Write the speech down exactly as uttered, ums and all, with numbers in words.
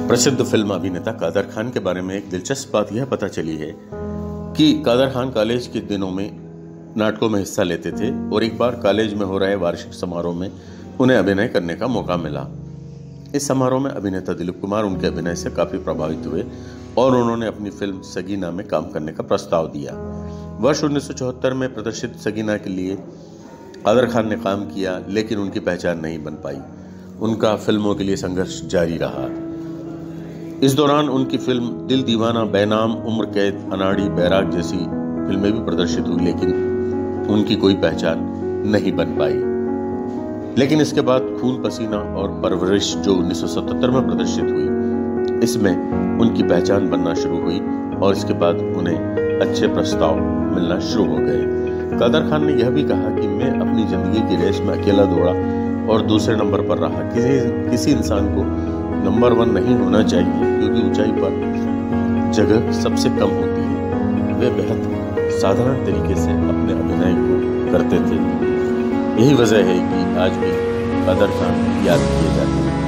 प्रसिद्ध फिल्म अभिनेता कादर खान के बारे में एक दिलचस्प बात यह पता चली है कि कादर खान कॉलेज के दिनों में नाटकों में हिस्सा लेते थे और एक बार कॉलेज में हो रहे वार्षिक समारोह में उन्हें अभिनय करने का मौका मिला। इस समारोह में अभिनेता दिलीप कुमार उनके अभिनय से काफी प्रभावित हुए और उन्होंने अपनी फिल्म सगीना में काम करने का प्रस्ताव दिया। वर्ष उन्नीस सौ चौहत्तर में प्रदर्शित सगीना के लिए कादर खान ने काम किया, लेकिन उनकी पहचान नहीं बन पाई। उनका फिल्मों के लिए संघर्ष जारी रहा। इस दौरान उनकी फिल्म दिल दीवाना, बेनाम, उम्र कैद, अनाड़ी, बैराग जैसी फिल्में भी प्रदर्शित हुई, लेकिन उनकी कोई पहचान नहीं बन पाई। लेकिन इसके बाद खून पसीना और परवरिश जो उन्नीस सौ सतहत्तर में प्रदर्शित हुई, इसमें उनकी पहचान बनना शुरू हुई और इसके बाद उन्हें अच्छे प्रस्ताव मिलना शुरू हो गए। कादर खान ने यह भी कहा कि मैं अपनी जिंदगी की रेस में अकेला दौड़ा और दूसरे नंबर पर रहा। किसी किसी इंसान को नंबर वन नहीं होना चाहिए, क्योंकि ऊंचाई पर जगह सबसे कम होती है। वे बेहद साधारण तरीके से अपने अभिनय को करते थे। यही वजह है कि आज भी कादर खान याद किए जाते हैं।